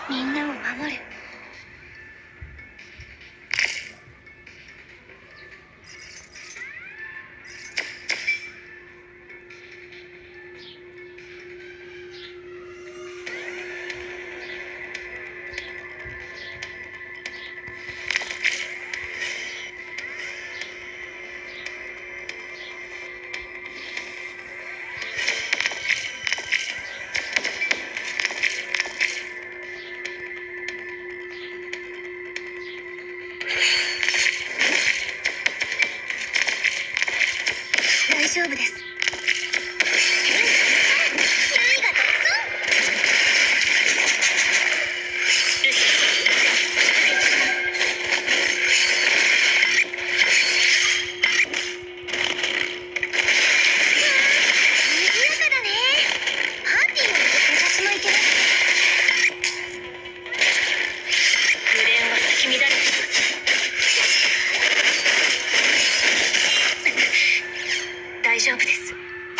みんなを守る。大丈夫です。大丈夫です。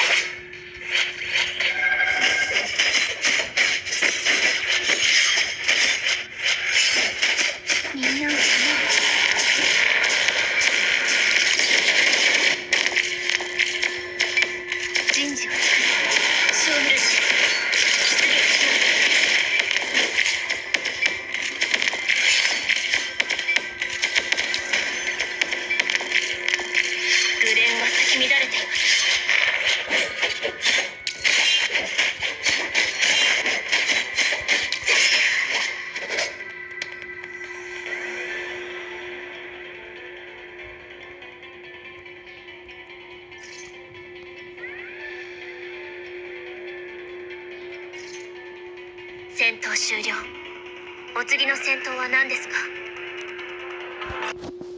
みんなを守る。陣地を作る。勝負し出撃します。グレンが咲き乱れています。戦闘終了。お次の戦闘は何ですか？